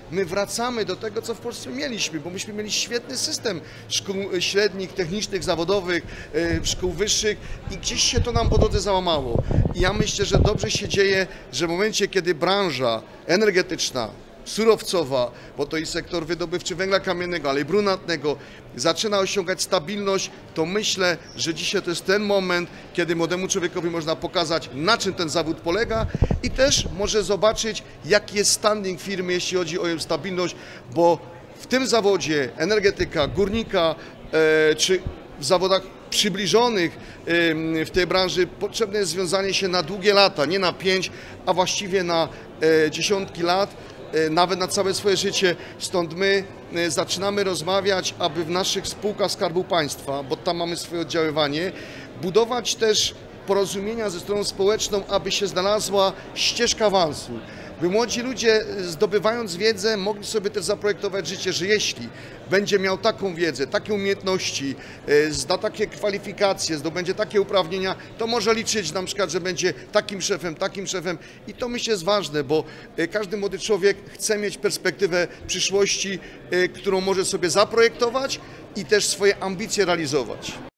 my wracamy do tego, co w Polsce mieliśmy, bo myśmy mieli świetny system szkół średnich, technicznych, zawodowych, szkół wyższych i gdzieś się to nam po drodze załamało. I ja myślę, że dobrze się dzieje, że w momencie, kiedy branża energetyczna, surowcowa, bo to i sektor wydobywczy węgla kamiennego, ale i brunatnego, zaczyna osiągać stabilność, to myślę, że dzisiaj to jest ten moment, kiedy młodemu człowiekowi można pokazać, na czym ten zawód polega i też może zobaczyć, jaki jest standing firmy, jeśli chodzi o jej stabilność, bo w tym zawodzie energetyka, górnika czy w zawodach przybliżonych w tej branży potrzebne jest związanie się na długie lata, nie na 5, a właściwie na dziesiątki lat, nawet na całe swoje życie. Stąd my zaczynamy rozmawiać, aby w naszych spółkach Skarbu Państwa, bo tam mamy swoje oddziaływanie, budować też porozumienia ze stroną społeczną, aby się znalazła ścieżka awansu. By młodzi ludzie, zdobywając wiedzę, mogli sobie też zaprojektować życie, że jeśli będzie miał taką wiedzę, takie umiejętności, zda takie kwalifikacje, zdobędzie takie uprawnienia, to może liczyć na przykład, że będzie takim szefem i to myślę jest ważne, bo każdy młody człowiek chce mieć perspektywę przyszłości, którą może sobie zaprojektować i też swoje ambicje realizować.